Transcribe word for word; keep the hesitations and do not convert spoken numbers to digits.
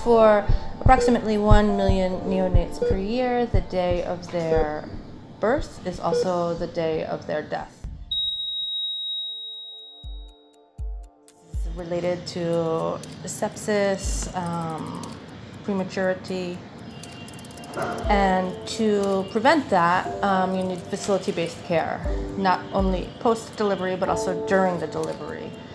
for approximately one million neonates per year, the day of their birth is also the day of their death. It's related to sepsis, um, prematurity, and to prevent that, um, you need facility-based care, not only post-delivery, but also during the delivery.